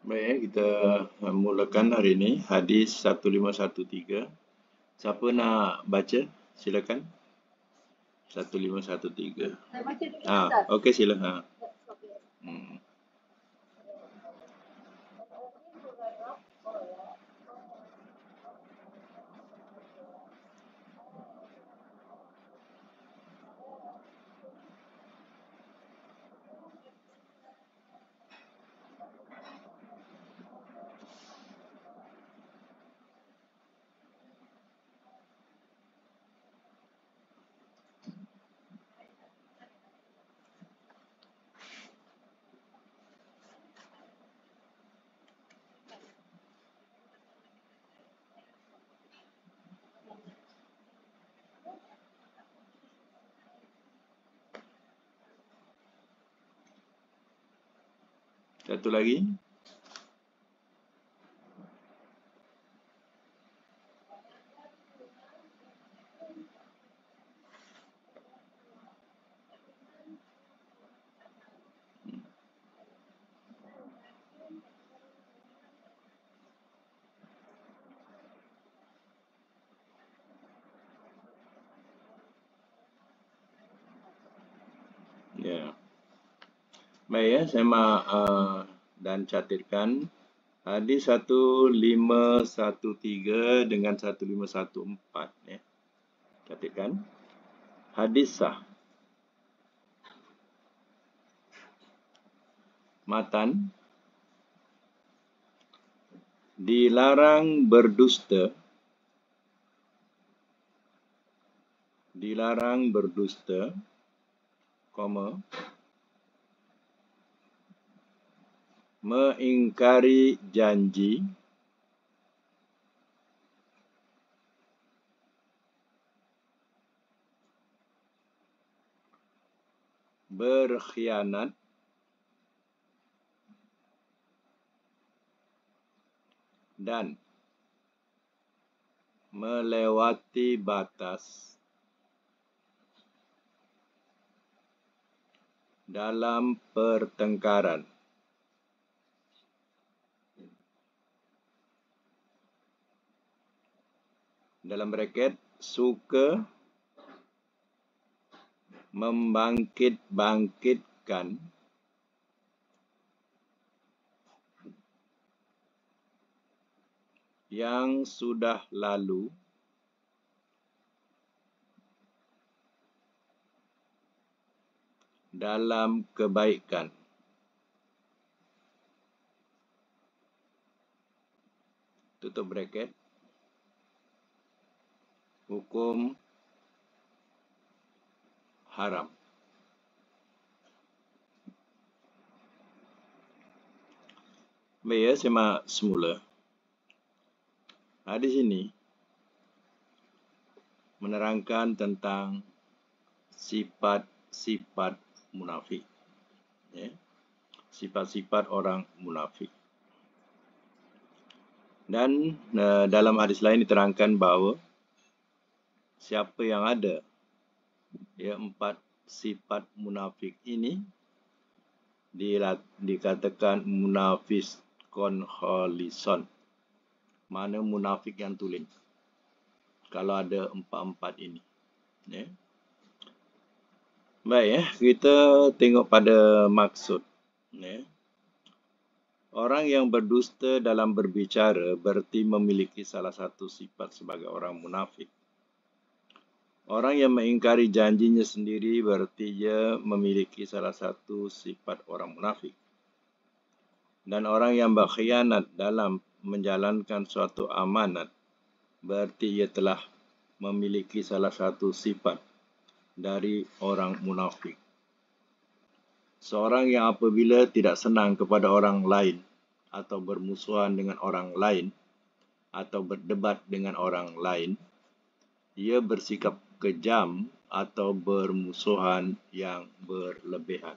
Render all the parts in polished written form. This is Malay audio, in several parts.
Baik, kita mulakan hari ini hadis 1513. Siapa nak baca? Silakan. 1513. Saya baca dulu Ustaz. Okey, silakan. Hmm. Satu lagi. Ya. Baik ya, saya dan catatkan hadis 1513 dengan 1514 ya. Catatkan. Hadis sah. Matan. Dilarang berdusta. Dilarang berdusta, mengingkari janji, berkhianat, dan melewati batas dalam pertengkaran. Dalam braket, suka membangkit-bangkitkan yang sudah lalu dalam kebaikan. Tutup braket. Hukum haram. Baik ya, semak semula. Hadis ini menerangkan tentang sifat-sifat munafik. Ya. Sifat-sifat orang munafik. Dan dalam hadis lain diterangkan bahawa siapa yang ada empat sifat munafik ini dikatakan munafiqun khalison. Mana munafik yang tulen. Kalau ada empat-empat ini. Ya. Baik ya, kita tengok pada maksud. Ya. Orang yang berdusta dalam berbicara berarti memiliki salah satu sifat sebagai orang munafik. Orang yang mengingkari janjinya sendiri berarti dia memiliki salah satu sifat orang munafik. Dan orang yang berkhianat dalam menjalankan suatu amanat berarti ia telah memiliki salah satu sifat dari orang munafik. Seorang yang apabila tidak senang kepada orang lain atau bermusuhan dengan orang lain atau berdebat dengan orang lain, ia bersikap kejam atau bermusuhan yang berlebihan.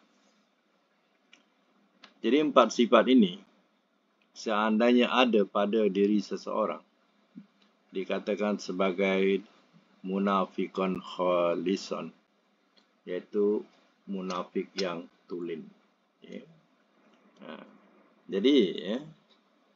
Jadi empat sifat ini seandainya ada pada diri seseorang dikatakan sebagai munafiqun khalison, iaitu munafik yang tulen. Ya. Jadi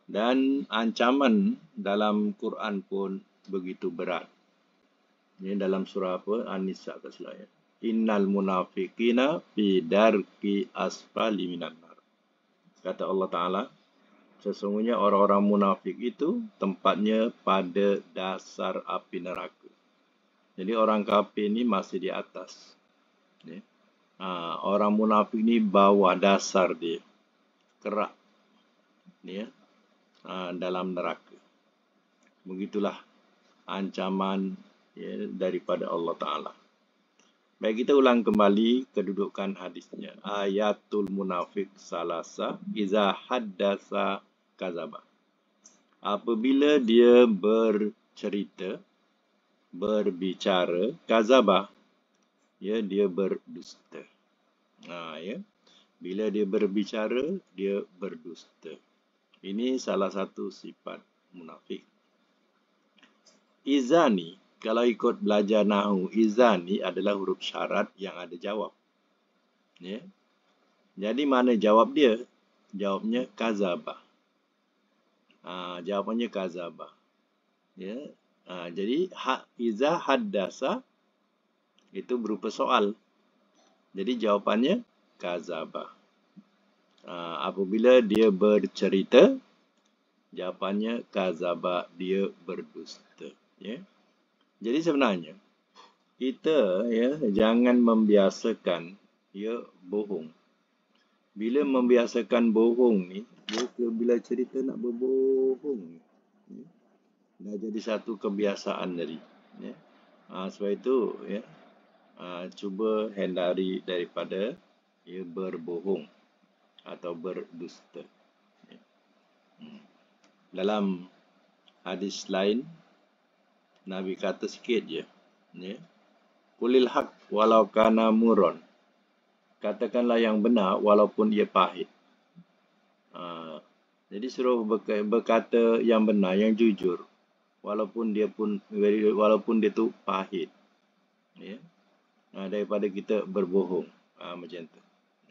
Dan ancaman dalam Quran pun begitu berat. Ini dalam surah apa? An-Nisa ke selaya. Innal munafiqina fi darki asfali minan nar. Kata Allah Ta'ala, sesungguhnya orang-orang munafik itu tempatnya pada dasar api neraka. Jadi orang kafir ni masih di atas. Ya. Orang munafik ni bawah dasar dia. Kerak. Ya. Dalam neraka. Begitulah ancaman daripada Allah Ta'ala. Baik, kita ulang kembali kedudukan hadisnya. Ayatul munafik salasa iza haddasa kazaba. Apabila dia bercerita, berbicara, kazaba, dia berdusta. Bila dia berbicara, dia berdusta. Ini salah satu sifat munafik. Izani, kalau ikut belajar nahu, izani adalah huruf syarat yang ada jawab. Ya. Jadi mana jawab dia? Jawabnya kazaba. Jawapannya kazaba. Ya. Jadi iza haddasa itu berupa soal. Jadi jawapannya kazaba. Apabila dia bercerita, jawapannya kazaba, dia berdusta. Ya. Jadi sebenarnya kita jangan membiasakan bohong. Bila membiasakan bohong ni, bila cerita nak berbohong, dah jadi satu kebiasaan dari. Sebab itu cuba hindari daripada berbohong atau berdusta. Dalam hadis lain, Nabi kata sikit je. Kulil haq walau kana muron. Katakanlah yang benar walaupun ia pahit. Jadi suruh berkata yang benar, yang jujur. Walaupun dia tu pahit. Daripada kita berbohong. Macam tu.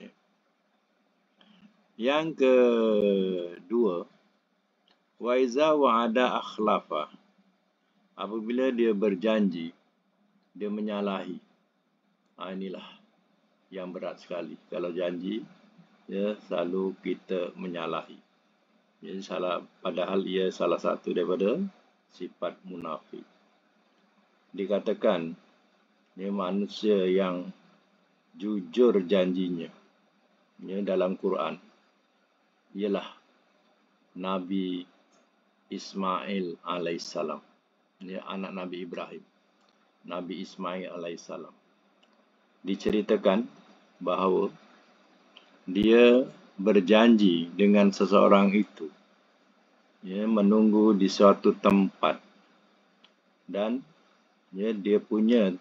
Yang kedua, wa iza wa'ada akhlafa. Apabila dia berjanji, dia menyalahi. Inilah yang berat sekali. Kalau janji, selalu kita menyalahi. Jadi padahal ia salah satu daripada sifat munafik. Dikatakan, manusia yang jujur janjinya dalam Quran ialah Nabi Ismail alaihissalam. Anak Nabi Ibrahim, Nabi Ismail alaihissalam. Diceritakan bahawa dia berjanji dengan seseorang itu menunggu di suatu tempat dan dia punya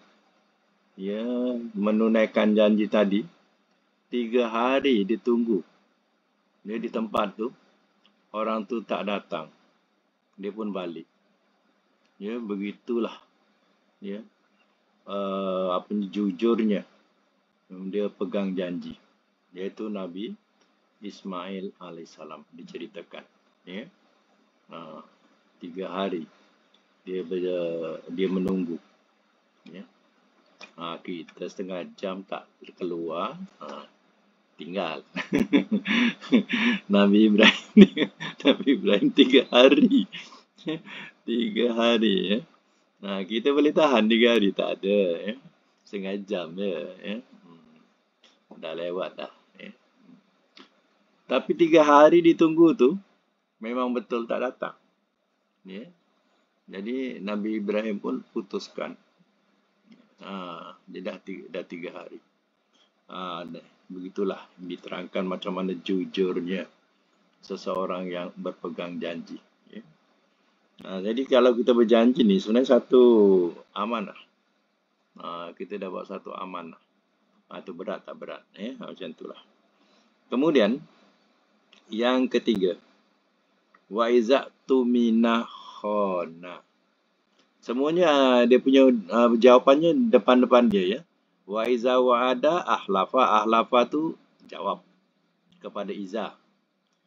menunaikan janji tadi 3 hari ditunggu. Di tempat tu orang tu tak datang, dia pun balik. Begitulah jujurnya dia pegang janji, iaitu Nabi Ismail alaihissalam diceritakan. 3 hari dia menunggu. Kita setengah jam tak keluar, tinggal. Nabi Ibrahim 3 hari. 3 hari. Kita boleh tahan 3 hari, tak ada. Setengah jam je. Dah lewat dah. Tapi 3 hari ditunggu tu memang betul tak datang. Jadi Nabi Ibrahim pun putuskan. Dia dah 3 hari. Begitulah diterangkan macam mana jujurnya seseorang yang berpegang janji. Jadi kalau kita berjanji ni sebenarnya satu amanah. Kita dah buat satu amanah. Itu berat tak berat? Macam itulah. Kemudian yang ketiga, wa izatu minahona. Semuanya dia punya jawapannya depan-depan dia ya. Wa iza wa'ada ahlafa. Ahlafa tu jawab kepada iza.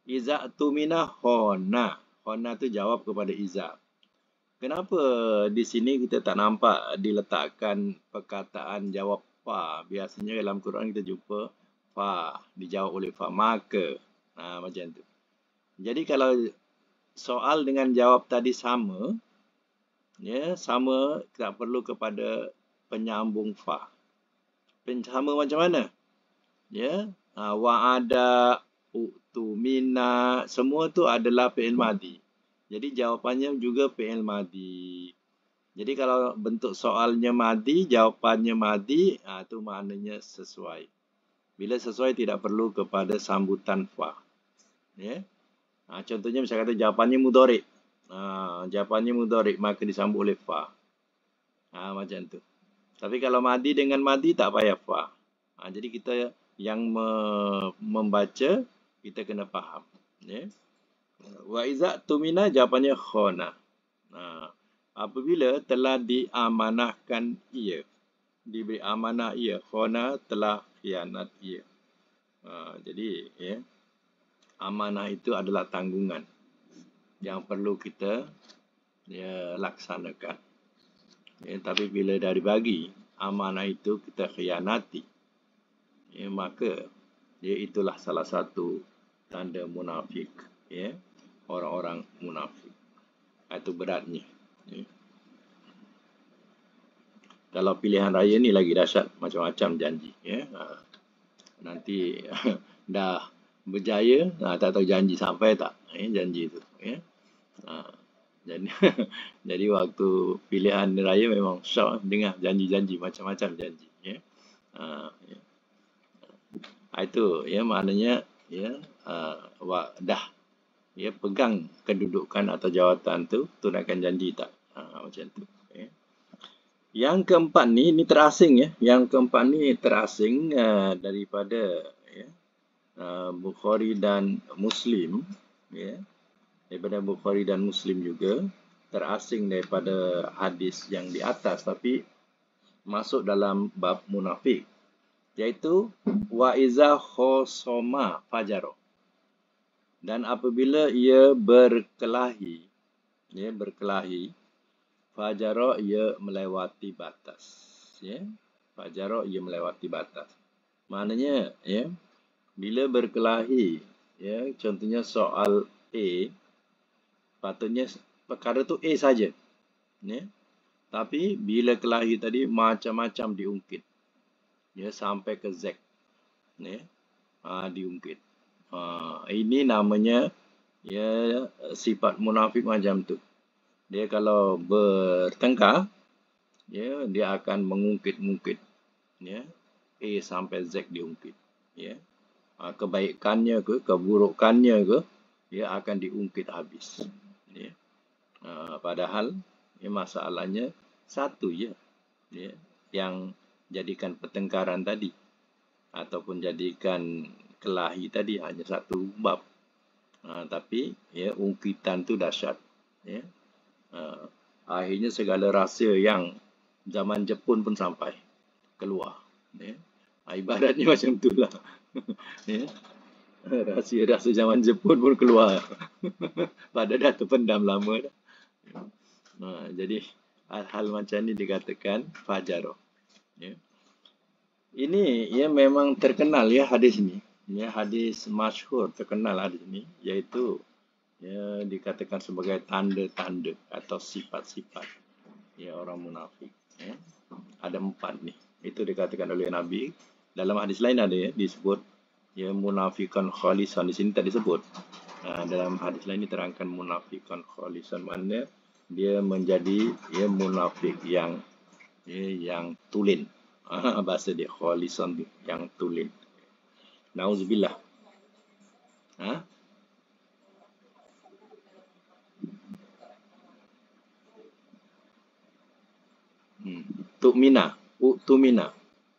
Iza tumina hona. Hona tu jawab kepada iza. Kenapa di sini kita tak nampak diletakkan perkataan jawab fa? Biasanya dalam Quran kita jumpa fa dijawab oleh fa, maka. Macam tu. Jadi kalau soal dengan jawab tadi sama, ya, sama tak perlu kepada penyambung fa. Sama macam mana? Ya, wa'ada, u'tumina, semua tu adalah fi'il madhi. Jadi jawapannya juga fi'il madhi. Jadi kalau bentuk soalnya madhi, jawapannya madhi, itu maknanya sesuai. Bila sesuai tidak perlu kepada sambutan fa. Ya. Contohnya misalnya kata jawapannya mudhari'. Jawapannya mudhari', maka disambut oleh fa. Macam tu. Tapi kalau madhi dengan madhi tak payah fa. Jadi kita yang membaca, kita kena faham. Ya. Wa iza tumina jawapannya khona. Apabila telah diamanahkan ia, diberi amanah ia, khona telah khianat ia. Jadi ya, amanah itu adalah tanggungan yang perlu kita laksanakan. Ya, tapi bila dah dibagi amanah itu kita khianati, ya, maka itulah salah satu tanda munafik. Ya, orang-orang munafik. Itu beratnya. Ya. Kalau pilihan raya ni lagi dahsyat, macam-macam janji. Ya. Nanti dah berjaya, tak tahu janji sampai tak. Janji itu. Ya. Jadi waktu pilihan raya memang syok dengar janji-janji, macam-macam janji. Ya. Itu ya, maknanya ya, dah ya, pegang kedudukan atau jawatan tu, tunaikan janji tak. Macam tu. Ya. Yang keempat ni terasing ya. Yang keempat ni terasing daripada ya, Bukhari dan Muslim. Ya. Daripada Bukhari dan Muslim juga. Terasing daripada hadis yang di atas, tapi masuk dalam bab munafik. Iaitu wa iza khosoma fajaro. Dan apabila ia berkelahi, ya, berkelahi, fajaro ia melewati batas. Ya, fajaro ia melewati batas. Maknanya, ya, bila berkelahi, ya, contohnya soal A, patutnya perkara tu A saja. Ya. Tapi bila kelahi tadi macam-macam diungkit. Ya, sampai ke Z. Ya. Diungkit. Ini namanya ya, sifat munafik macam tu. Dia kalau bertengkar, ya, dia akan mengungkit-ungkit. Ya. A sampai Z diungkit. Ya. Kebaikannya ke, keburukannya ke, dia akan diungkit habis. Ya. Padahal ya, masalahnya satu je, ya, yang jadikan pertengkaran tadi ataupun jadikan kelahi tadi hanya satu bab. Tapi ya, ungkitan tu dahsyat. Ya. Akhirnya segala rahsia yang zaman Jepun pun sampai keluar. Ya. Ibaratnya macam itulah. Ya. Rahsia-rahsia zaman Jepun pun keluar. Padahal dah terpendam lama dah. Jadi hal-hal macam ni dikatakan fajaro. Ya. Ini ya memang terkenal ya hadis ni. Ya, hadis masyhur terkenal hadis ni, iaitu ya, dikatakan sebagai tanda-tanda atau sifat-sifat ya, orang munafik. Ya. Ada 4 ni. Itu dikatakan oleh Nabi. Dalam hadis lain ada ya, disebut ya, munafikan khalisan. Di sini tak disebut. Dalam hadis lain diterangkan munafikan khalisan, maknanya dia menjadi ya, munafik yang ya, yang tulen. Bahasa dia khalisan, yang tulen. Nauzubillah. Tu'mina. U'tumina.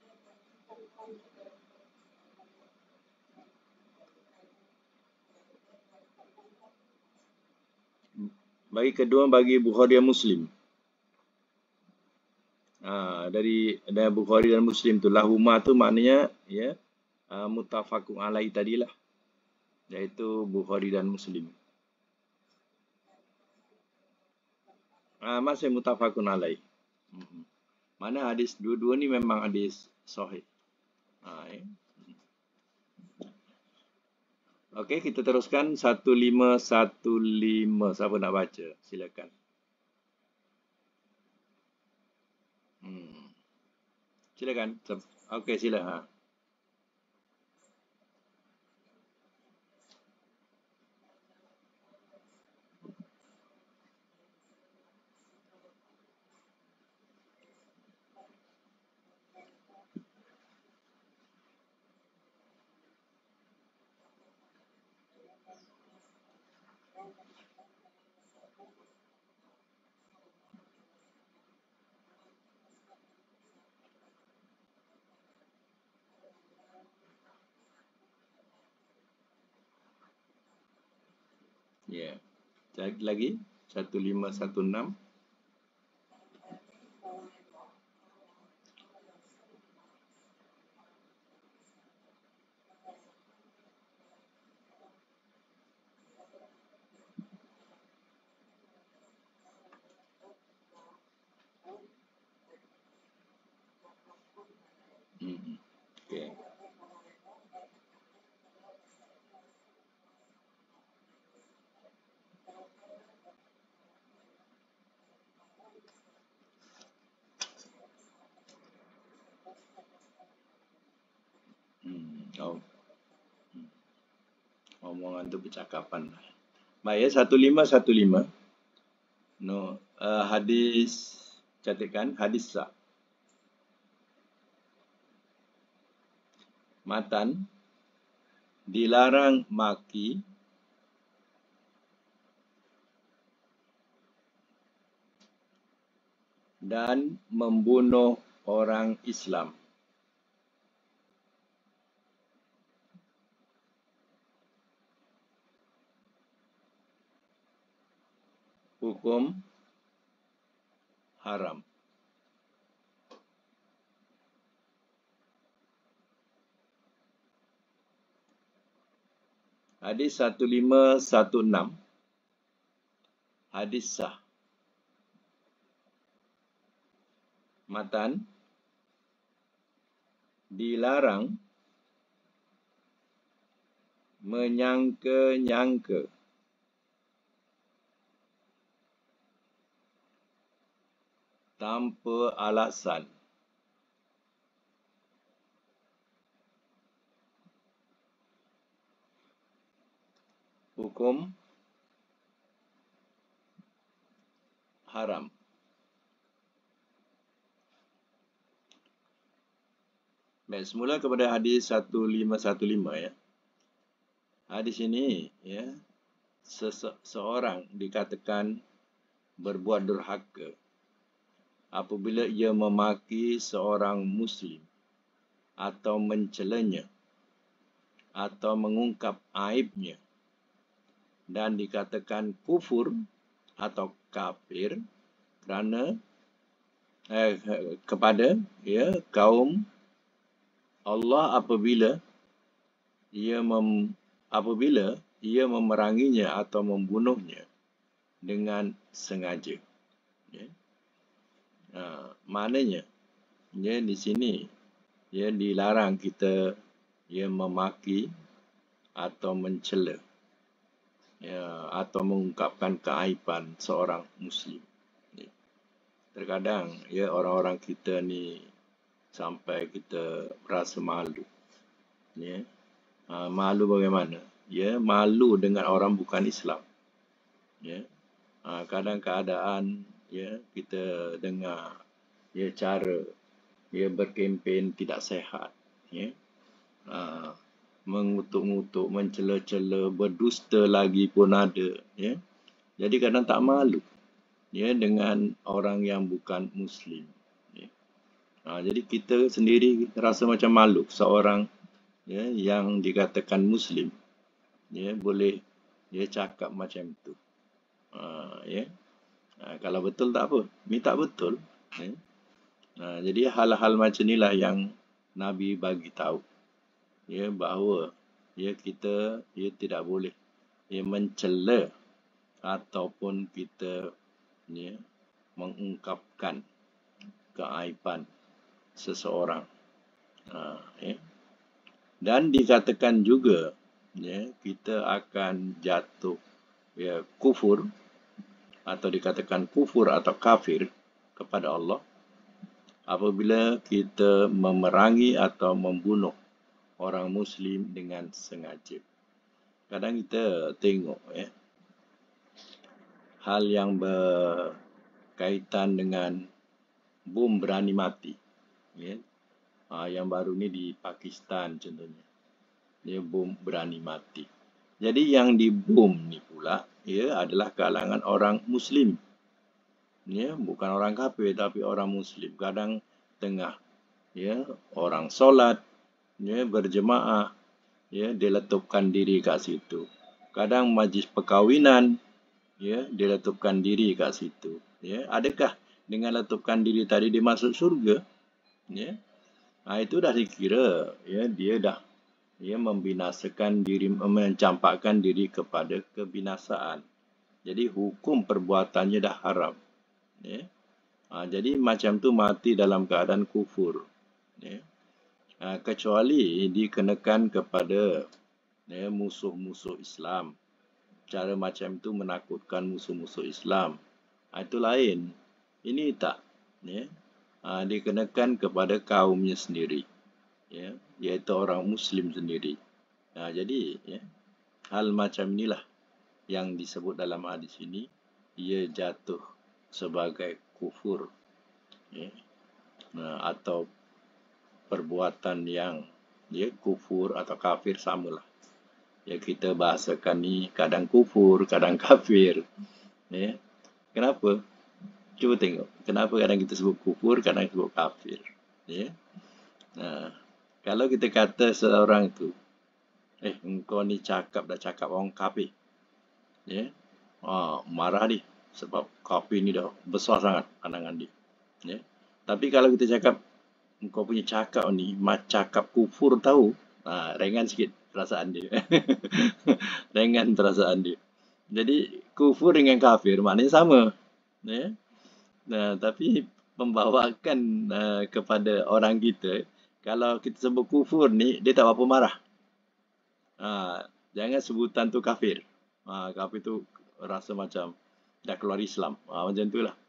Bagi kedua, bagi Bukhari dan Muslim. Dari Bukhari dan Muslim tu, lahuma tu maknanya ya, mutafaqun alai tadilah. iaitu Bukhari dan Muslim. Masih mutafakun alaih. Mana hadis dua-dua ni memang hadis sahih. Ya. Okey, kita teruskan 1515. Siapa nak baca? Silakan. Silakan. Okey, sila. Ya. Lagi 1516. Okey. Oh, omongan tu percakapan. Baik, 1515. No, hadis, catatkan hadis sah. Matan, dilarang maki dan membunuh orang Islam. Hukum haram. Hadis 1516. Hadis sah. Matan, dilarang menyangka-nyangka tanpa alasan hukum haram. Baik, semula kepada hadis 1515 ya. Hadis ini ya, seorang dikatakan berbuat durhaka apabila ia memaki seorang muslim atau mencelanya atau mengungkap aibnya dan dikatakan kufur atau kafir kerana kepada ya kaum Allah apabila ia memeranginya atau membunuhnya dengan sengaja. Ya. Maknanya ya di sini ya dilarang kita ya memaki atau mencela ya atau mengungkapkan keaiban seorang muslim. Ya. Terkadang ya orang-orang kita ni sampai kita rasa malu. Ya. Malu bagaimana? Ya, malu dengan orang bukan Islam. Ya. Kadang keadaan ya kita dengar ya cara ya berkempen tidak sehat, ya. Mengutuk-ngutuk, mencela-cela, berdusta lagi pun ada, ya. Jadi kadang tak malu ya dengan orang yang bukan muslim. Ya. Jadi kita sendiri rasa macam malu seorang ya yang dikatakan muslim ya boleh dia cakap macam tu. Ya. Kalau betul tak apa, ni tak betul. Ya. Jadi hal-hal macam inilah yang Nabi bagi tahu ya bahawa kita tidak boleh mencela ataupun kita mengungkapkan keaiban seseorang. Dan dikatakan juga kita akan jatuh kufur, atau dikatakan kufur atau kafir kepada Allah apabila kita memerangi atau membunuh orang Muslim dengan sengaja. Kadang kita tengok hal yang berkaitan dengan bom berani mati. Yang baru ni di Pakistan contohnya. Bom berani mati. Jadi yang dibom ni pula adalah kalangan orang Muslim. Bukan orang kafir tapi orang Muslim. Kadang tengah orang solat, berjemaah, diletupkan diri kat situ. Kadang majlis perkahwinan, diletupkan diri kat situ. Adakah dengan letupkan diri tadi dia masuk syurga? Itu dah dikira dia dah membinasakan diri, mencampakkan diri kepada kebinasaan. Jadi hukum perbuatannya dah haram. Jadi macam tu mati dalam keadaan kufur. Kecuali dikenakan kepada musuh-musuh Islam. Cara macam tu menakutkan musuh-musuh Islam. Itu lain. Ini tak. Dikenakan kepada kaumnya sendiri. Iaitu orang Muslim sendiri. Jadi hal macam inilah yang disebut dalam hadis ini. Ia jatuh sebagai kufur. Atau perbuatan yang kufur atau kafir samalah. Kita bahasakan ni kadang kufur, kadang kafir. Kenapa? Cuba tengok. Kenapa kadang kita sebut kufur, kadang sebut kafir. Kalau kita kata seorang tu, engkau ni dah cakap orang kafir. Marah dia. Sebab kafir ni dah besar sangat pandangan dia. Tapi kalau kita cakap, engkau punya cakap ni, cakap kufur tahu, ringan sikit perasaan dia. Ringan perasaan dia. Jadi, kufur dengan kafir maknanya sama. Tapi pembawakan kepada orang kita, kalau kita sebut kufur ni, dia tak berapa marah. Jangan sebutan tu kafir. Kafir tu rasa macam dah keluar Islam. Macam tu lah.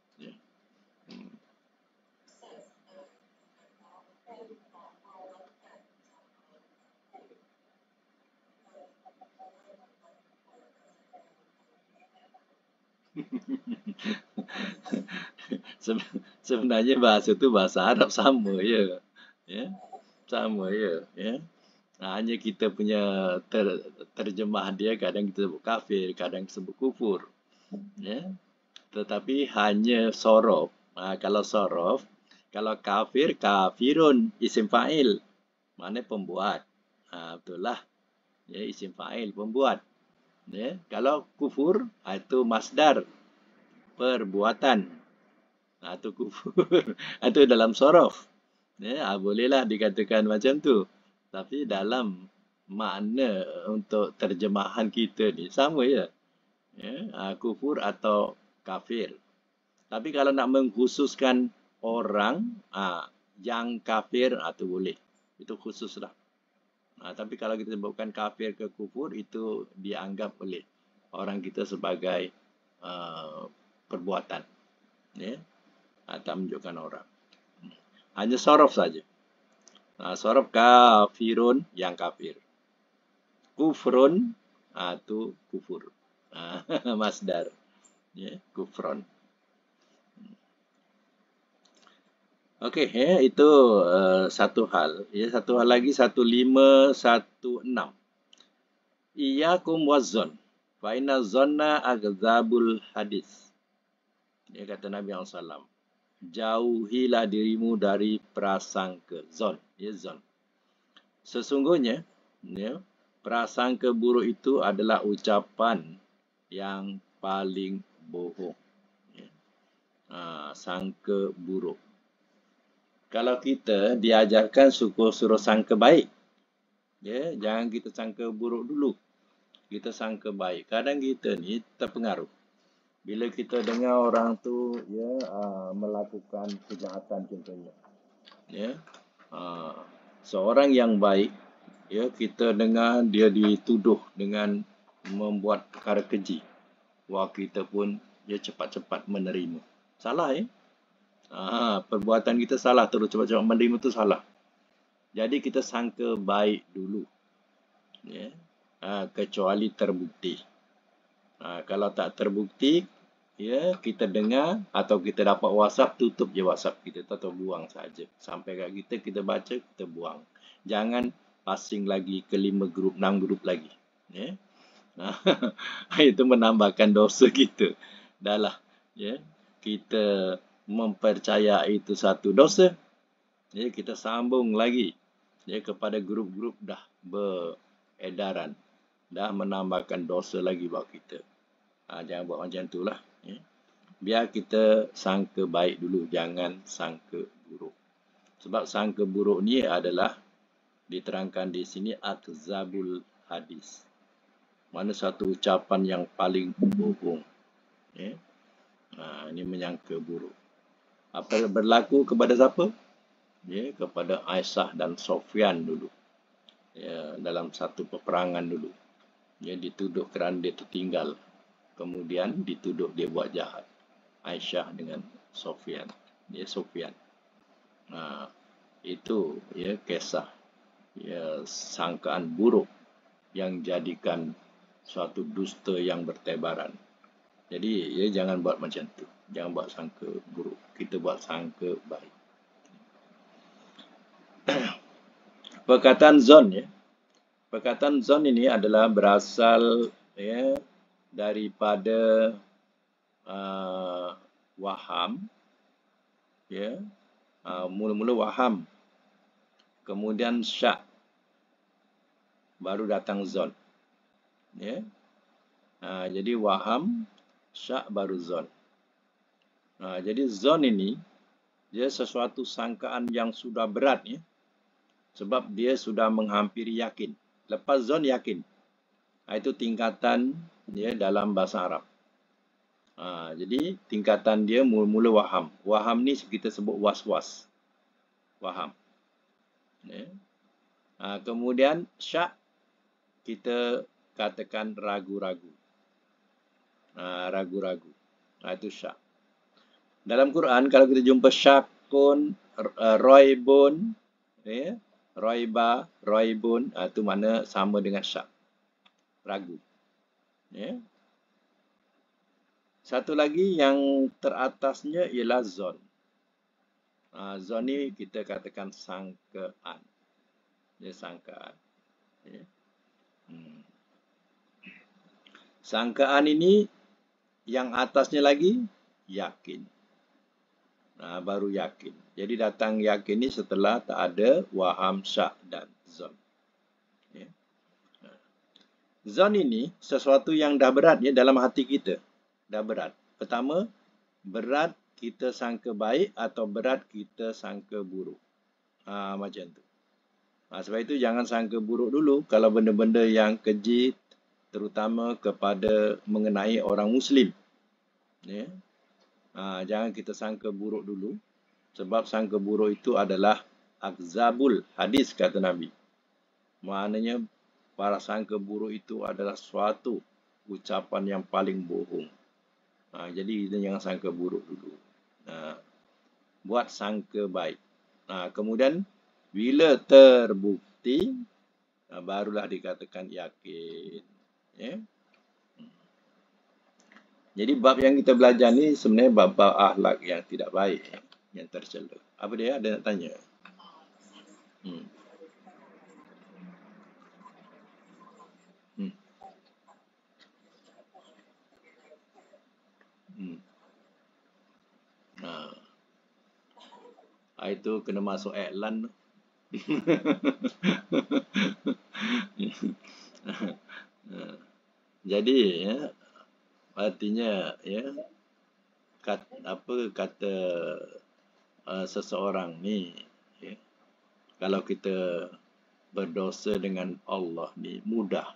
Sebenarnya bahasa tu bahasa Arab sama je. Sama je. Hanya kita punya terjemah dia kadang kita sebut kafir, kadang sebut kufur. Tetapi hanya sorof. Kalau sorof, kalau kafir, kafirun, isim fa'il. Mana pembuat. Betul lah. Isim fa'il, pembuat. Kalau kufur, itu masdar. Perbuatan. Itu kufur. Itu dalam sorof. Bolehlah dikatakan macam tu. Tapi dalam makna untuk terjemahan kita ni sama je. Kufur atau kafir. Tapi kalau nak mengkhususkan orang yang kafir, itu boleh. Itu khusus lah. Tapi kalau kita sebutkan kafir ke kufur, itu dianggap oleh orang kita sebagai perbuatan. Tak menunjukkan orang. Hanya sorof saja. Sorof kafirun, yang kafir. Kufrun, itu kufur. Masdar. Kufron. Okey, itu satu hal. Satu hal lagi, 1516. Iyyakum wazzon. Fa inna zonna agzabul hadis. Kata Nabi SAW. Jauhilah dirimu dari prasangka. Zon. Zon. Sesungguhnya, prasangka buruk itu adalah ucapan yang paling bohong. Sangka buruk. Kalau kita diajarkan suruh sangka baik, Ya, jangan kita sangka buruk dulu. Kita sangka baik. Kadang kita ni terpengaruh. Bila kita dengar orang tu melakukan kejahatan contohnya. Ya. Seorang yang baik, ya, kita dengar dia dituduh dengan membuat perkara keji. Wah, kita pun cepat-cepat menerima. Salah ya. Perbuatan kita salah, terus cepat-cepat menerima tu salah. Jadi kita sangka baik dulu. Ya. Kecuali terbukti. Kalau tak terbukti, ya, kita dengar atau kita dapat WhatsApp, tutup je WhatsApp kita atau buang saja. Sampai kat kita baca, kita buang. Jangan passing lagi ke 5 grup, 6 grup lagi. Ya. Itu menambahkan dosa kita. Dah lah, ya. Kita mempercayai itu satu dosa. Ya, kita sambung lagi, ya, kepada grup-grup dah beredaran. Dah menambahkan dosa lagi buat kita. Jangan buat macam tu lah. Ya. Biar kita sangka baik dulu, jangan sangka buruk. Sebab sangka buruk ni adalah diterangkan di sini akzabul hadis. Mana satu ucapan yang paling bohong. Ya. Ini menyangka buruk. Apa berlaku kepada siapa? Ya, kepada Aisyah dan Sofyan dulu. Ya, dalam satu peperangan dulu. Ya, dituduh kerana dia tertinggal. Kemudian dituduh dia buat jahat. Aisyah dengan Sofyan. Dia Sofyan. Itu ya kisah ya sangkaan buruk yang jadikan suatu dusta yang bertebaran. Jadi ya jangan buat macam tu. Jangan buat sangka buruk. Kita buat sangka baik. Perkataan zon ya. Perkataan zon ini adalah berasal ya daripada waham, ya, mula-mula waham, kemudian syak, baru datang zon, ya. Jadi waham, syak, baru zon. Jadi zon ini dia sesuatu sangkaan yang sudah berat, ya, sebab dia sudah menghampiri yakin. Lepas zon yakin, itu tingkatan ya dalam bahasa Arab. Jadi tingkatan dia mula-mula waham. Waham ni kita sebut was-was. Waham. Ya. Kemudian syak kita katakan ragu-ragu. Ragu-ragu. Itu syak. Dalam Quran kalau kita jumpa syakun, roibun, ya, roiba, roibun, itu mana sama dengan syak. Ragu. Ya. Satu lagi yang teratasnya ialah zon. Zon ni kita katakan sangkaan. Ya, sangkaan. Ya. Sangkaan ini yang atasnya lagi yakin. Baru yakin. Jadi datang yakin ni setelah tak ada waham, syak dan zon. Ya. Zon ini sesuatu yang dah berat ya dalam hati kita. Dah berat. Pertama, berat kita sangka baik atau berat kita sangka buruk. Macam tu. Sebab itu jangan sangka buruk dulu kalau benda-benda yang keji, terutama kepada mengenai orang Muslim. Ya. Jangan kita sangka buruk dulu. Sebab sangka buruk itu adalah akzabul hadis, kata Nabi. Maknanya para sangka buruk itu adalah suatu ucapan yang paling bohong. Jadi kita jangan sangka buruk dulu. Buat sangka baik. Kemudian bila terbukti, barulah dikatakan yakin. Ya. Jadi bab yang kita belajar ni sebenarnya bab-bab akhlak yang tidak baik, yang tercela. Apa dia? Ada nak tanya? Hmm. Itu kena masuk iklan tu. Jadi ya, artinya ya kata seseorang ni ya, kalau kita berdosa dengan Allah ni mudah.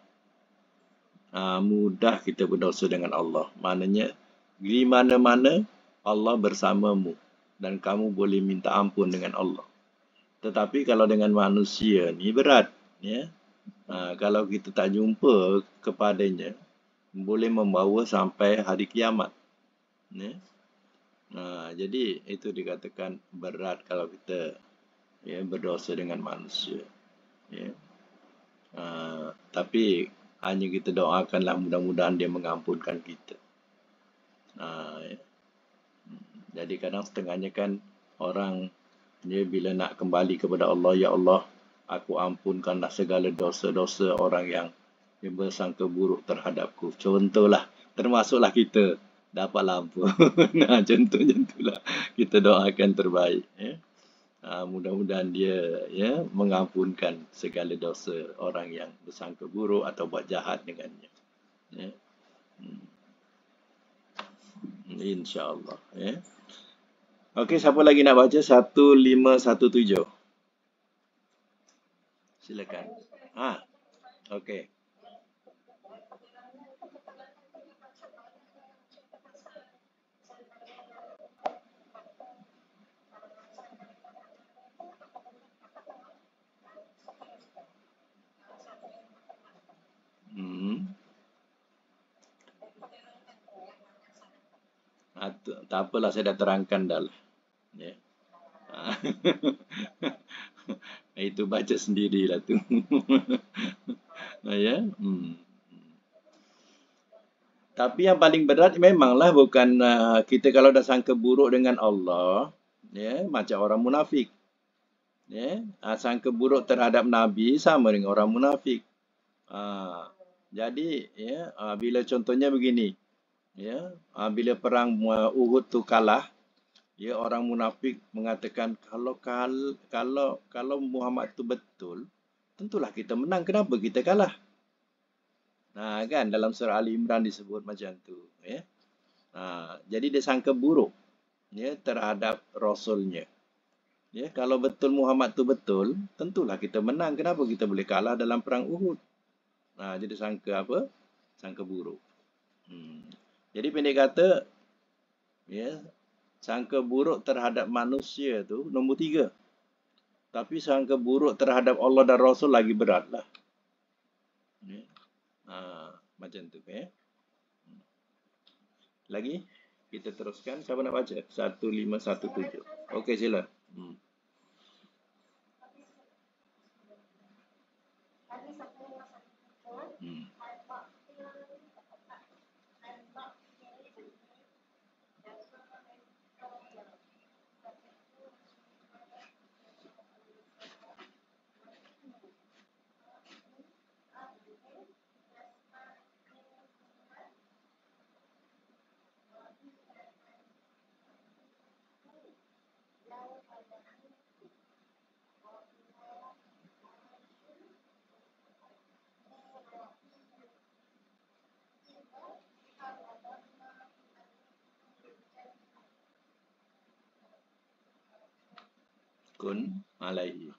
Mudah kita berdosa dengan Allah. Maknanya di mana-mana Allah bersamamu dan kamu boleh minta ampun dengan Allah. Tetapi kalau dengan manusia ni berat, ya. Kalau kita tak jumpa kepadanya, boleh membawa sampai hari kiamat. Ya. Jadi itu dikatakan berat kalau kita berdosa dengan manusia. Ya. Tapi hanya kita doakanlah mudah-mudahan dia mengampunkan kita. Ya. Jadi kadang setengahnya kan orang bila nak kembali kepada Allah, ya Allah, aku ampunkanlah segala dosa-dosa orang yang bersangka buruk terhadapku. Contohlah, termasuklah kita dapat lampu. Contohnya itulah kita doakan terbaik. Ya. Mudah-mudahan dia mengampunkan segala dosa orang yang bersangka buruk atau buat jahat dengannya. Ya. InsyaAllah. Ya. Okey, siapa lagi nak baca 1517? Silakan. Okey. Tak apalah, saya dah terangkan dah lah. Ya. Itu baca sendirilah tu. Ya. Tapi yang paling berat memanglah bukan kita kalau dah sangka buruk dengan Allah, ya, macam orang munafik. Ya, sangka buruk terhadap Nabi sama dengan orang munafik. Jadi ya, bila contohnya begini, ya, bila perang Uhud tu kalah, ya, orang munafik mengatakan kalau Muhammad tu betul, tentulah kita menang. Kenapa kita kalah? Kan dalam surah Ali Imran disebut macam tu, ya. Jadi dia sangka buruk, ya, terhadap rasulnya. Ya, kalau betul Muhammad tu betul, tentulah kita menang. Kenapa kita boleh kalah dalam perang Uhud? Jadi sangka apa? Sangka buruk. Jadi pendek kata, ya, sangka buruk terhadap manusia tu nombor 3. Tapi sangka buruk terhadap Allah dan Rasul lagi beratlah. Ya. Macam tu, ya. Lagi kita teruskan. Siapa nak baca? 1517. Okey, sila. Kun alaihi.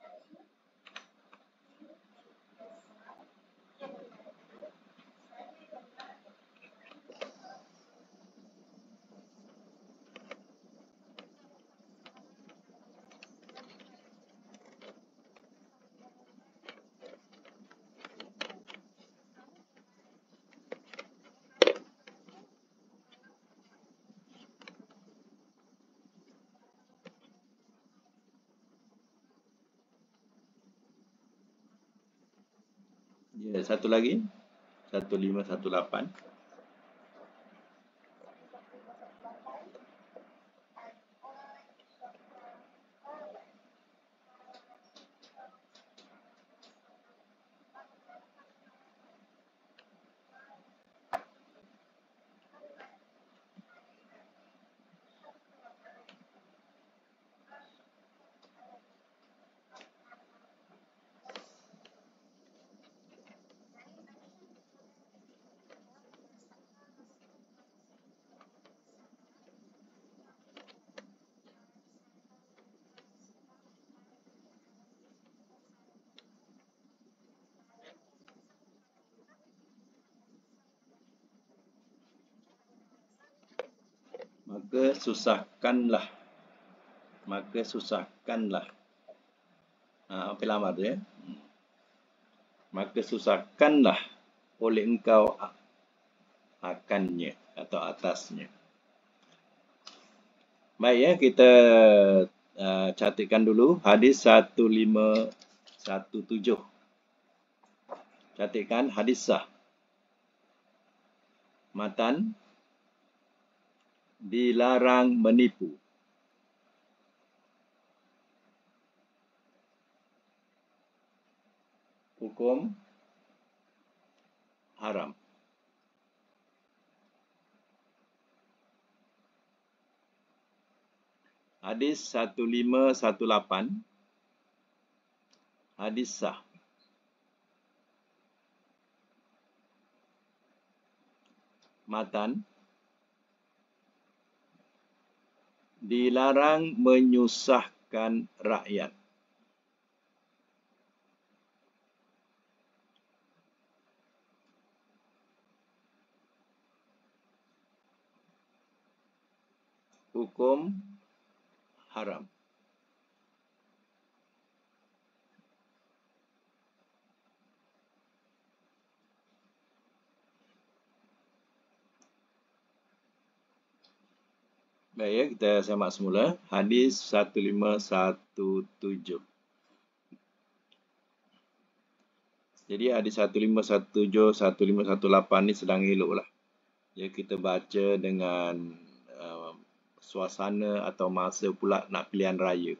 Ya, satu lagi. 1518. maka susahkanlah. Okey, lama tu ya. Maka susahkanlah oleh engkau akannya atau atasnya. Baik ya, kita catatkan dulu hadis 1517. Catatkan hadis sah. Matan, dilarang menipu. Hukum haram. Hadis 1518. Hadis sah. Matan, dilarang menyusahkan rakyat. Hukum haram. Baik ya, kita semak semula. Hadis 1517. Jadi hadis 1517, 1518 ni sedang elok lah. Ya, kita baca dengan suasana atau masa pula nak pilihan raya.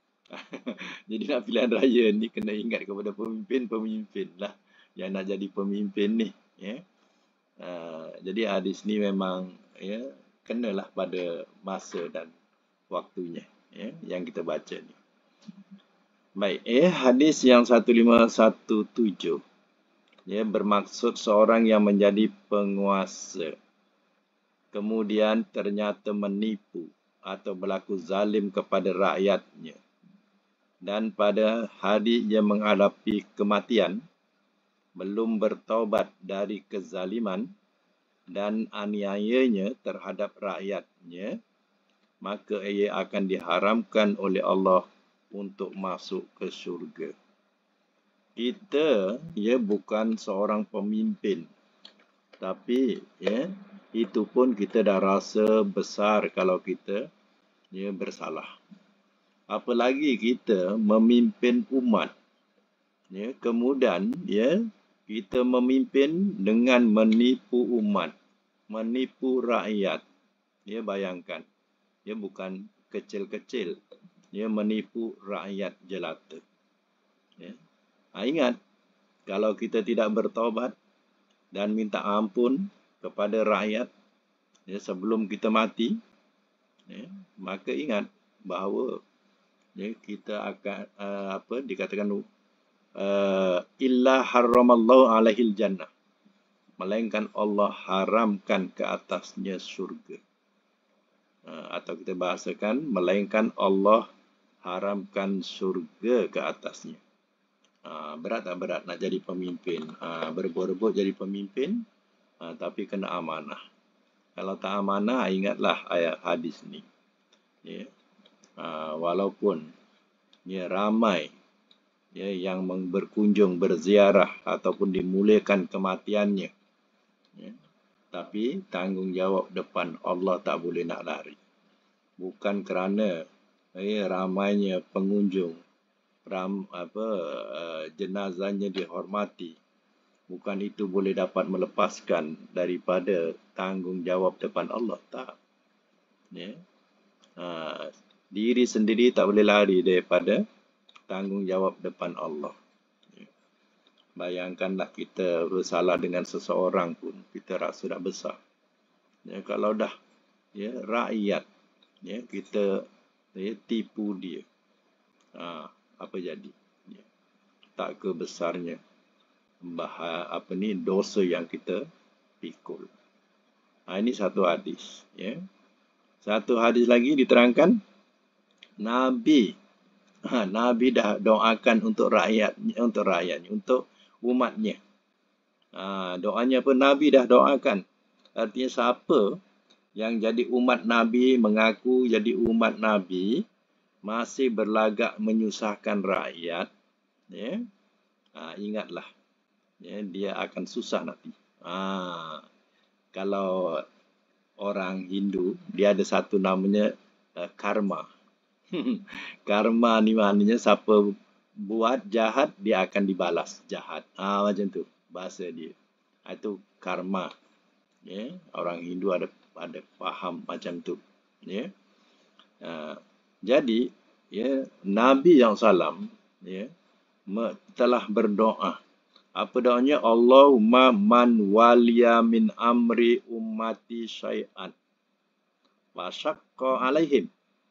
Jadi nak pilihan raya ni kena ingat kepada pemimpin lah yang nak jadi pemimpin ni. Ya. Jadi hadis ni memang ya kenalah pada masa dan waktunya ya, yang kita baca ni. Baik, hadis yang 1517 ya, bermaksud seorang yang menjadi penguasa kemudian ternyata menipu atau berlaku zalim kepada rakyatnya, dan pada hari ia menghadapi kematian belum bertaubat dari kezaliman dan aniayanya terhadap rakyatnya, maka ia akan diharamkan oleh Allah untuk masuk ke syurga. Kita ya bukan seorang pemimpin, tapi ya itu pun kita dah rasa besar kalau kita ya bersalah. Apalagi kita memimpin umat. Ya, kemudian ya kita memimpin dengan menipu umat, menipu rakyat. Ya, bayangkan. Ya, bukan kecil-kecil. Ya, menipu rakyat jelata. Ya. Ingat, kalau kita tidak bertaubat dan minta ampun kepada rakyat ya, sebelum kita mati, ya, maka ingat bahawa ya, kita akan dikatakan illa harramallahu alaihil jannah, melainkan Allah haramkan ke atasnya syurga. Atau kita bahasakan melainkan Allah haramkan syurga ke atasnya. Berat tak berat nak jadi pemimpin? Berebut-rebut jadi pemimpin, tapi kena amanah. Kalau tak amanah, ingatlah ayat hadis ni. Ya. Walaupun ya, ramai ya, yang berkunjung, berziarah ataupun dimulakan kematiannya, ya, tapi tanggungjawab depan Allah tak boleh nak lari. Bukan kerana ramainya pengunjung, jenazahnya dihormati, bukan itu boleh dapat melepaskan daripada tanggungjawab depan Allah, tak. Ya. Diri sendiri tak boleh lari daripada tanggungjawab depan Allah. Ya. Bayangkanlah kita bersalah dengan seseorang pun, kita rasa dah besar. Ya, kalau dah ya, rakyat ya, kita ya, tipu dia, apa jadi? Ya. Tak ke besarnya dosa yang kita pikul. Ini satu hadis. Ya. Satu hadis lagi diterangkan, Nabi dah doakan untuk rakyatnya, untuk umatnya. Doanya pun Nabi dah doakan. Artinya siapa Yang jadi umat Nabi, mengaku jadi umat Nabi, masih berlagak menyusahkan rakyat, ya, ingatlah, ya, dia akan susah nanti. Kalau orang Hindu, dia ada satu namanya karma. Karma ni maknanya siapa buat jahat, dia akan dibalas jahat. Macam tu bahasa dia. Itu karma. Ya, orang Hindu ada faham macam tu. Ya. Jadi, ya, Nabi yang salam, ya, telah berdoa. Apa doanya? Allahumma man waliya min amri ummati syai'an fasyaqqa alaihim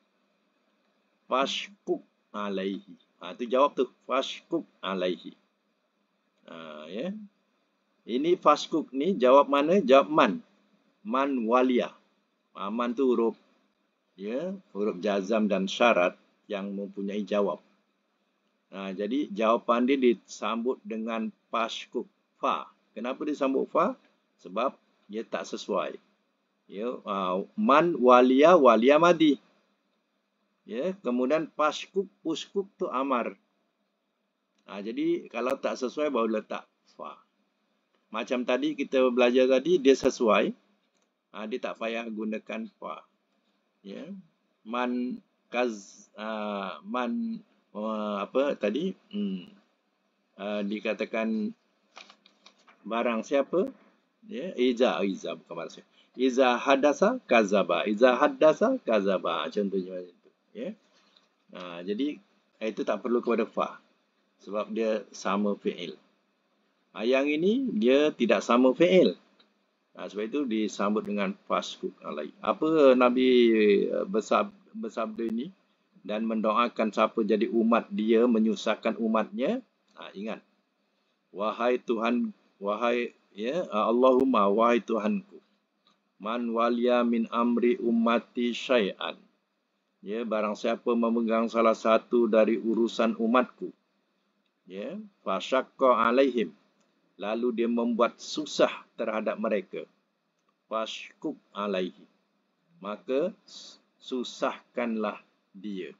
fashkuk alaihi. Itu jawab tu, fashkuk alaihi. Ya. Ini fashkuk ni jawab mana? Jawab man. Man waliya. Man tu huruf, ya, huruf jazam dan syarat yang mempunyai jawab. Jadi jawapan dia disambut dengan fashkuk, fa. Kenapa disambut fa? Sebab dia tak sesuai. Ya, man waliya, waliya madi. Ya, kemudian fashkuk, uskuk tu amar. Jadi kalau tak sesuai baru letak fa. Macam tadi kita belajar tadi, dia sesuai. Dia tak payah gunakan fa. Ya. Man apa tadi? Dikatakan barang siapa? Ya, iza bukan barang siapa. Iza hadasa kazaba. Iza hadasa kazaba. Contohnya macam tu. Ya. Jadi itu tak perlu kepada fa. Sebab dia sama fi'il. Yang ini dia tidak sama fi'il. Sebab itu disambut dengan fashkuk alaihi. Apa Nabi bersabda ini dan mendoakan siapa jadi umat dia menyusahkan umatnya? Ingat. Wahai Tuhan, wahai, ya, Allahumma, wahai Tuhanku, man waliya min amri ummati syai'an. Ya, barang siapa memegang salah satu dari urusan umatku, ya, fasyaqqa alaihim, lalu dia membuat susah terhadap mereka, fashkuk alaihi, maka susahkanlah dia.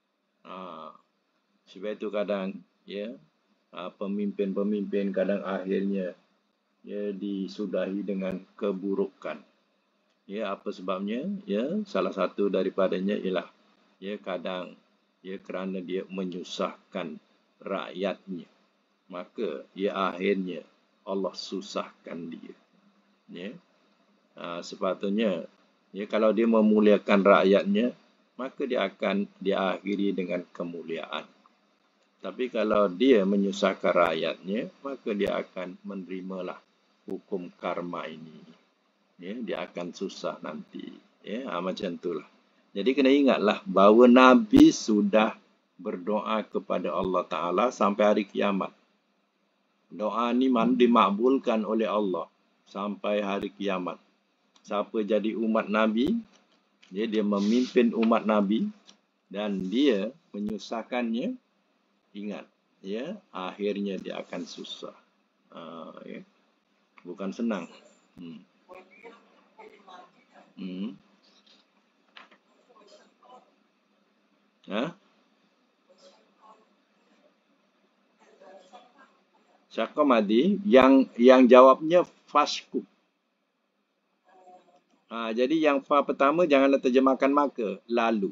Sebab itu kadang, ya, pemimpin-pemimpin kadang akhirnya, ya, disudahi dengan keburukan. Ya, apa sebabnya? Ya, salah satu daripadanya ialah, ya, kadang, ya, kerana dia menyusahkan rakyatnya, maka ya akhirnya Allah susahkan dia. Ya. Sepatutnya, ya, kalau dia memuliakan rakyatnya, maka dia akan diakhiri dengan kemuliaan. Tapi kalau dia menyusahkan rakyatnya, maka dia akan menerimalah hukum karma ini. Ya, dia akan susah nanti. Ya, macam itulah. Jadi kena ingatlah bahawa Nabi sudah berdoa kepada Allah Ta'ala sampai hari kiamat. Doa ni dimakbulkan oleh Allah sampai hari kiamat. Siapa jadi umat Nabi, dia memimpin umat Nabi dan dia menyusahkannya, ingat, ya, akhirnya dia akan susah. Ya. Bukan senang. Syaqqa madi, yang jawabnya fashkuk. Jadi yang fa pertama janganlah terjemahkan maka, lalu.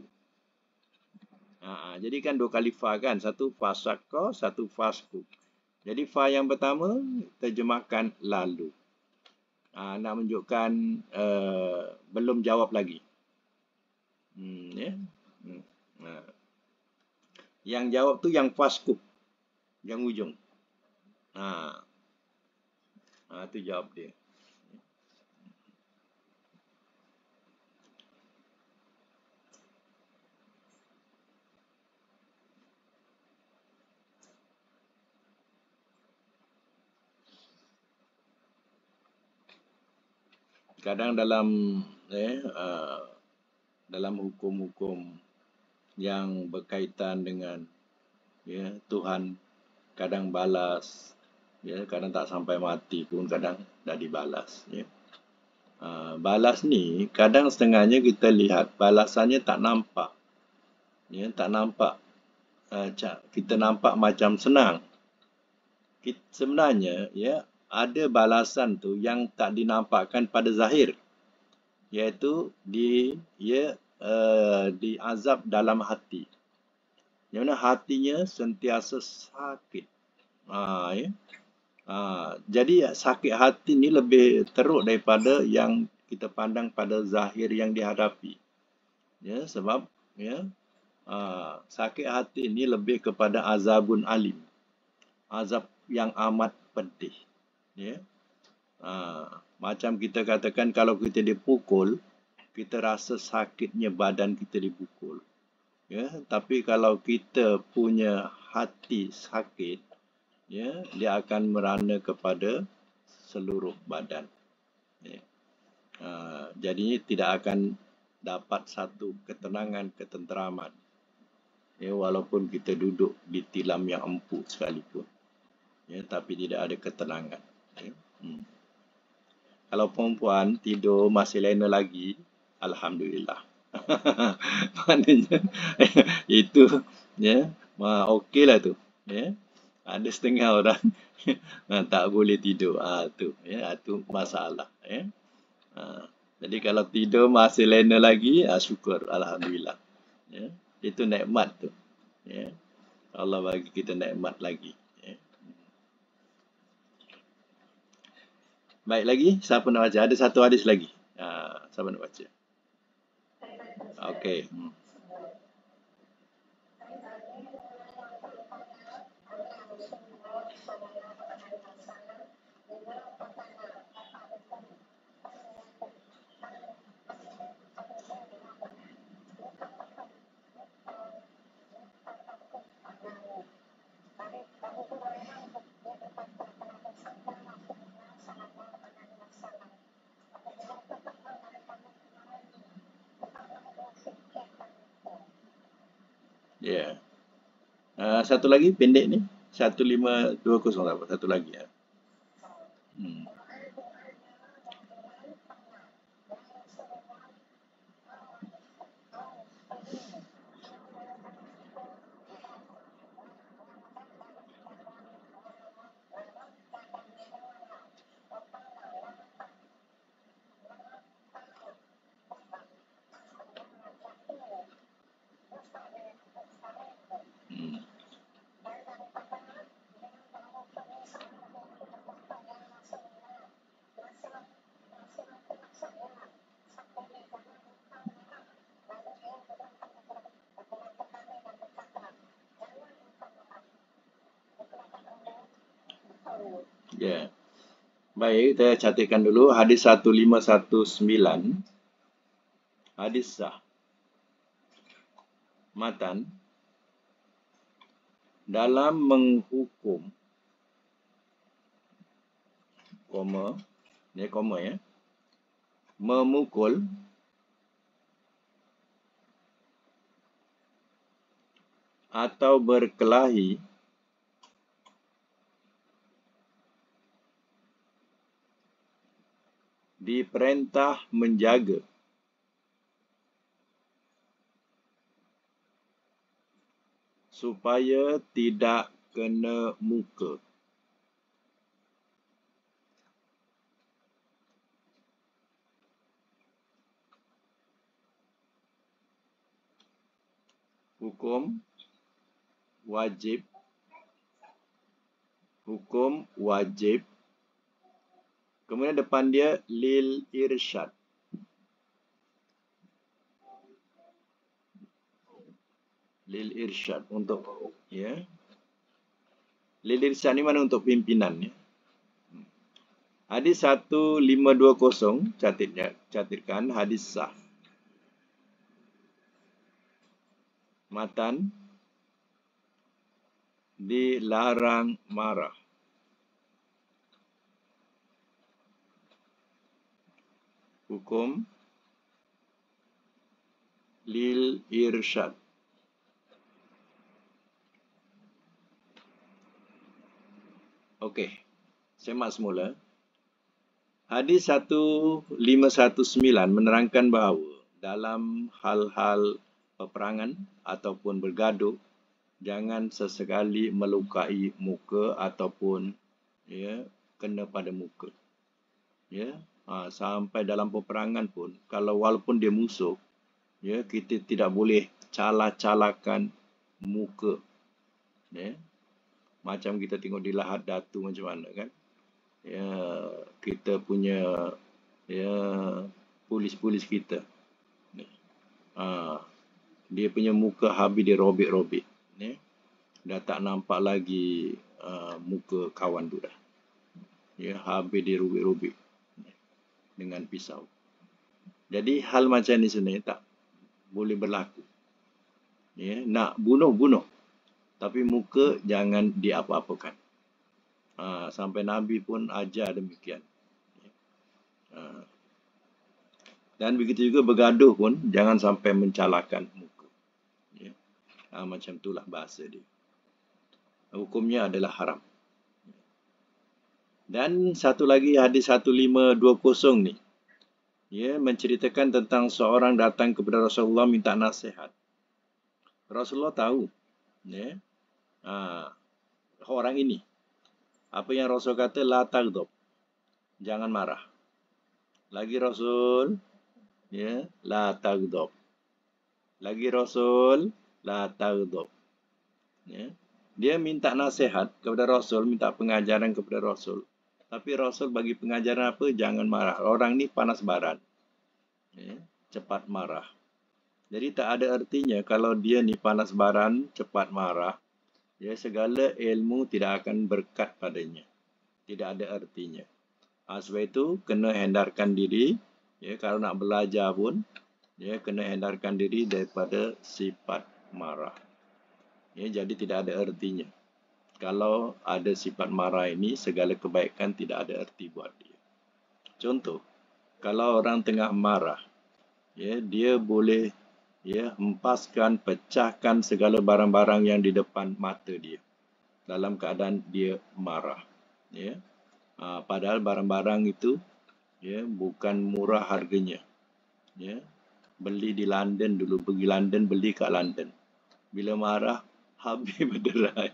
Jadi kan dua kali fa kan, satu fasyaqqa, satu fashkuk. Jadi fa yang pertama terjemahkan lalu. Nak menunjukkan belum jawab lagi. Ya. Yang jawab tu yang fashkuk, yang ujung. Itu jawab dia. Kadang dalam hukum-hukum yang berkaitan dengan, ya, Tuhan kadang balas, ya, kadang tak sampai mati pun kadang dah dibalas, ya. Balas ni kadang setengahnya kita lihat balasannya tak nampak. Ya, tak nampak. Kita nampak macam senang. Sebenarnya ya ada balasan tu yang tak dinampakkan pada zahir, iaitu diazab dalam hati. Yang mana hatinya sentiasa sakit. Ya. Jadi sakit hati ni lebih teruk daripada yang kita pandang pada zahir yang dihadapi. Ya, sebab ya sakit hati ini lebih kepada azabun alim, azab yang amat pedih. Ya, macam kita katakan kalau kita dipukul, kita rasa sakitnya badan kita dipukul. Ya, tapi kalau kita punya hati sakit, ya, dia akan merana kepada seluruh badan. Ya. Jadinya tidak akan dapat satu ketenangan, ketenteraman. Ya, walaupun kita duduk di tilam yang empuk sekalipun, ya, tapi tidak ada ketenangan. Ya. Kalau perempuan tidur masih lena lagi, alhamdulillah. Maknanya itu ya, okeylah tu. Ya. Ada setengah orang tak boleh tidur. Tu ya, tu masalah. Ya. Jadi kalau tidur masih lena lagi, syukur, alhamdulillah. Ya. Itu nikmat tu. Ya. Allah bagi kita nikmat lagi. Ya. Baik, lagi siapa nak baca? Ada satu hadis lagi. Siapa nak baca? Okey. Ya. Satu lagi pendek ni. 1520 apa? Satu lagi ya. Ya. Baik, saya catatkan dulu hadis 1519. Hadis sah. Matan dalam menghukum koma ya, memukul atau berkelahi diperintah menjaga supaya tidak kena muka. Hukum wajib kemudian depan dia lil irsyad. Lil irsyad untuk ya. Lil irsyad ni mana untuk pimpinan ya. Hadis 1520 catatkan hadis sah. Matan dilarang marah. Hukum lil irsyad. Okey. Semak semula. Hadis 1519 menerangkan bahawa dalam hal-hal peperangan ataupun bergaduh, jangan sesekali melukai muka ataupun kena pada muka. Sampai dalam peperangan pun, kalau walaupun dia musuh, kita tidak boleh calar-calarkan muka. Macam kita tengok di Lahad Datu macam mana kan. Kita punya polis-polis kita. Dia punya muka habis dia robek-robek. Dah tak nampak lagi muka kawan tu dah. Habis dia robek-robek dengan pisau. Jadi hal macam ni sebenarnya tak boleh berlaku. Nak bunuh. Tapi muka jangan diapa-apakan. Sampai Nabi pun ajar demikian. Dan begitu juga bergaduh pun jangan sampai mencalakan muka. Macam itulah bahasa dia. Hukumnya adalah haram. Dan satu lagi hadis 1520 ni. Menceritakan tentang seorang datang kepada Rasulullah minta nasihat. Rasulullah tahu orang ini. Apa yang Rasul kata, la taghdab. Jangan marah. Lagi Rasul, la taghdab. Lagi Rasul, la taghdab. Dia minta nasihat kepada Rasul, minta pengajaran kepada Rasul. Tapi Rasul bagi pengajaran apa? Jangan marah. Orang ni panas baran. Cepat marah. Jadi tak ada artinya kalau dia ni panas baran, cepat marah, segala ilmu tidak akan berkat padanya. Tidak ada artinya. Sebab itu kena hindarkan diri, kalau nak belajar pun, kena hindarkan diri daripada sifat marah. Jadi tidak ada artinya. Kalau ada sifat marah ini, segala kebaikan tidak ada arti buat dia. Contoh, kalau orang tengah marah, dia boleh hempaskan, pecahkan segala barang-barang yang di depan mata dia dalam keadaan dia marah. Padahal barang-barang itu bukan murah harganya. Beli di London dulu, pergi London, beli kat London. Bila marah, habis berderai.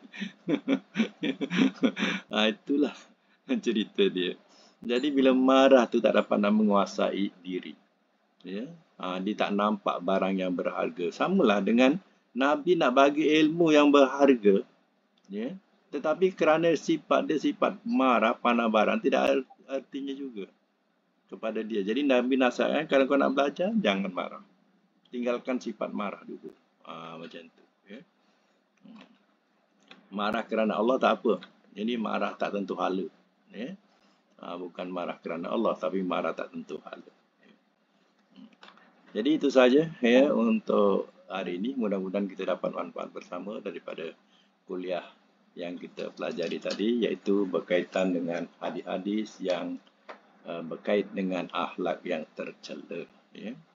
Itulah cerita dia. Jadi bila marah tu tak dapat nak menguasai diri. Dia tak nampak barang yang berharga. Samalah dengan Nabi nak bagi ilmu yang berharga. Tetapi kerana sifat dia sifat marah, panah barang, tidak artinya juga kepada dia. Jadi Nabi nasihatkan, kalau kau nak belajar, jangan marah. Tinggalkan sifat marah dulu. Macam tu. Marah kerana Allah tak apa. Jadi marah tak tentu hala. Bukan marah kerana Allah, tapi marah tak tentu hala. Jadi itu saja untuk hari ini. Mudah-mudahan kita dapat manfaat bersama daripada kuliah yang kita pelajari tadi, iaitu berkaitan dengan hadis-hadis yang berkait dengan akhlak yang tercela.